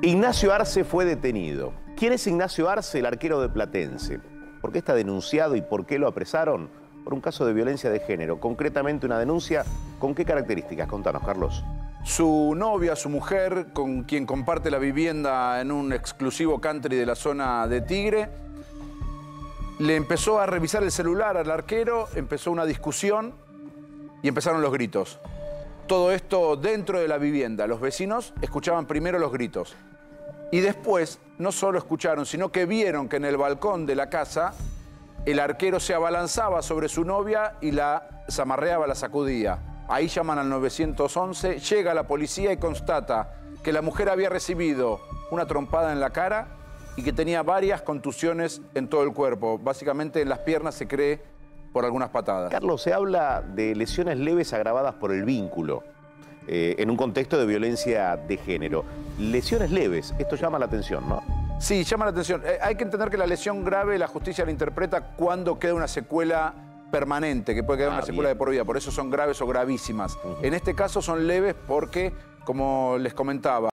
Ignacio Arce fue detenido. ¿Quién es Ignacio Arce, el arquero de Platense? ¿Por qué está denunciado y por qué lo apresaron? Por un caso de violencia de género. Concretamente una denuncia, ¿con qué características? Contanos, Carlos. Su novia, su mujer, con quien comparte la vivienda en un exclusivo country de la zona de Tigre, le empezó a revisar el celular al arquero, empezó una discusión y empezaron los gritos. Todo esto dentro de la vivienda. Los vecinos escuchaban primero los gritos. Y después, no solo escucharon, sino que vieron que en el balcón de la casa el arquero se abalanzaba sobre su novia y la zamarreaba, la sacudía. Ahí llaman al 911, llega la policía y constata que la mujer había recibido una trompada en la cara y que tenía varias contusiones en todo el cuerpo. Básicamente en las piernas se cree por algunas patadas. Carlos, se habla de lesiones leves agravadas por el vínculo, en un contexto de violencia de género. Lesiones leves, esto llama la atención, ¿no? Sí, llama la atención. Hay que entender que la lesión grave la justicia la interpreta cuando queda una secuela permanente, que puede quedar una secuela de por vida. Por eso son graves o gravísimas. En este caso son leves porque, como les comentaba,